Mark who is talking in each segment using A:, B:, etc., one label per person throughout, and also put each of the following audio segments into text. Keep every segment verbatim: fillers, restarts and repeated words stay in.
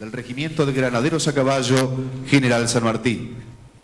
A: del Regimiento de Granaderos a Caballo, General San Martín.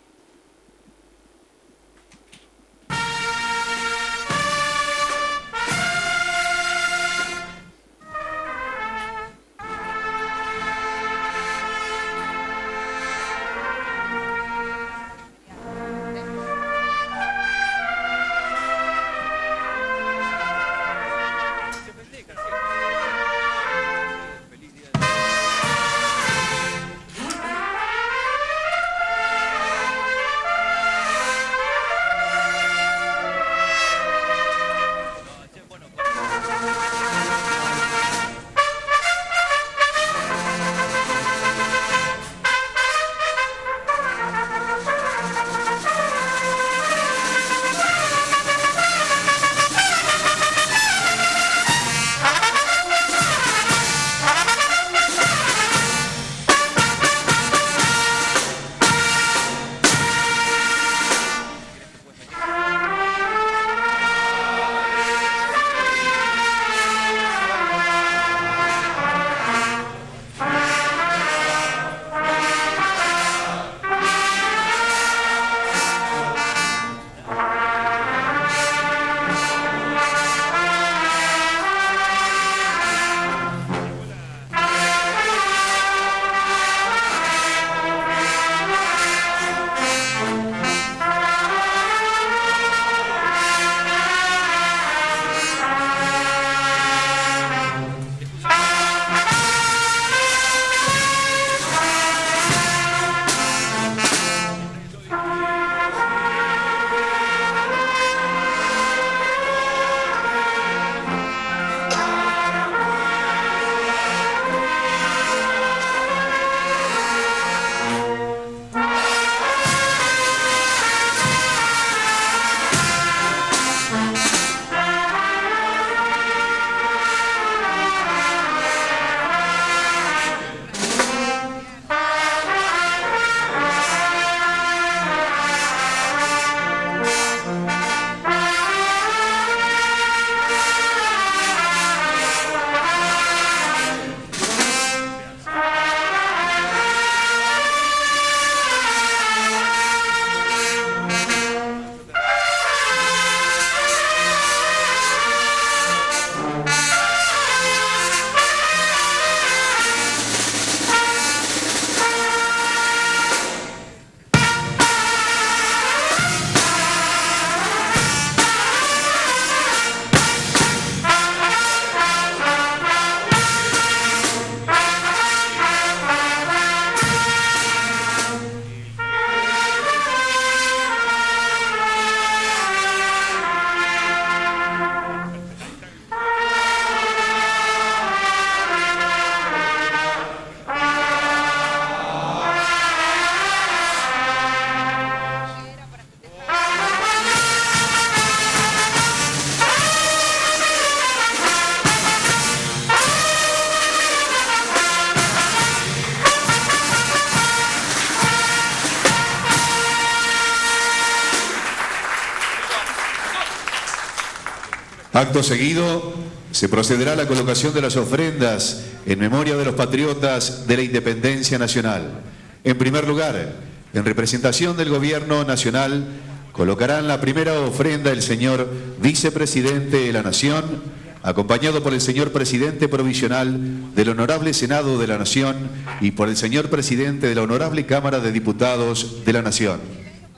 A: Acto seguido, se procederá a la colocación de las ofrendas en memoria de los patriotas de la Independencia Nacional. En primer lugar, en representación del Gobierno Nacional, colocarán la primera ofrenda el señor Vicepresidente de la Nación, acompañado por el señor Presidente Provisional del Honorable Senado de la Nación y por el señor Presidente de la Honorable Cámara de Diputados de la Nación.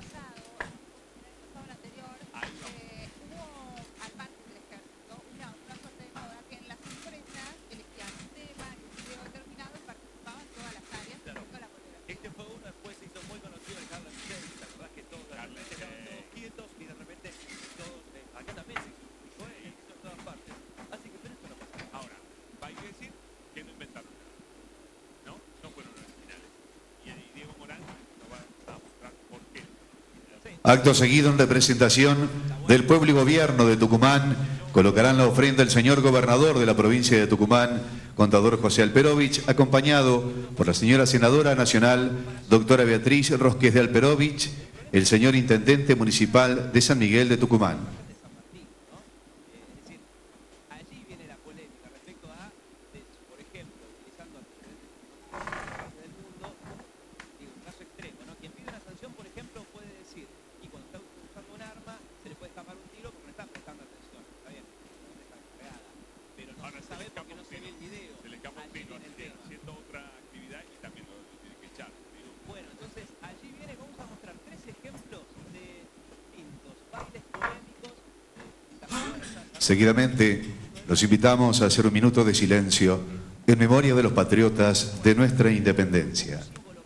A: Acto seguido, en representación del pueblo y gobierno de Tucumán, colocarán la ofrenda el señor gobernador de la provincia de Tucumán, contador José Alperovich, acompañado por la señora senadora nacional, doctora Beatriz Rosquez de Alperovich, el señor intendente municipal de San Miguel de Tucumán. Allí viene la polémica respecto a, por ejemplo, utilizando Seguidamente, los invitamos a hacer un minuto de silencio en memoria de los patriotas de nuestra independencia.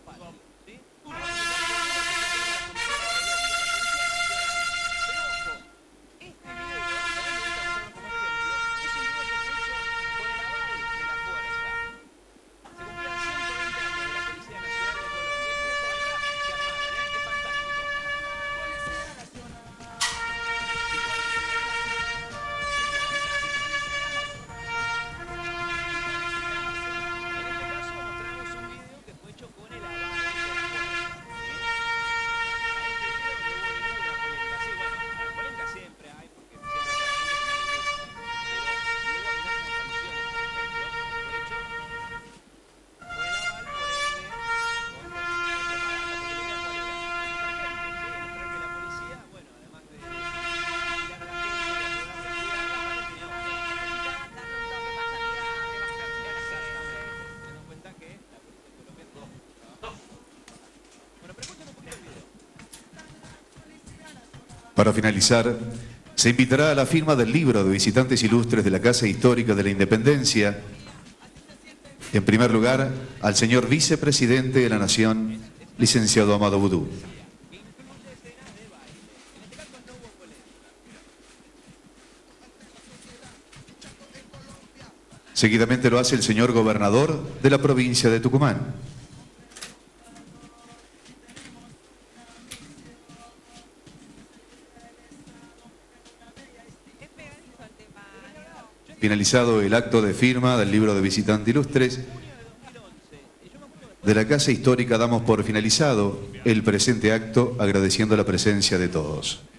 A: Para finalizar, se invitará a la firma del libro de visitantes ilustres de la Casa Histórica de la Independencia. En primer lugar, al señor vicepresidente de la Nación, licenciado Amado Vudú. Seguidamente lo hace el señor gobernador de la provincia de Tucumán. Finalizado el acto de firma del libro de visitantes ilustres de la Casa Histórica, damos por finalizado el presente acto agradeciendo la presencia de todos.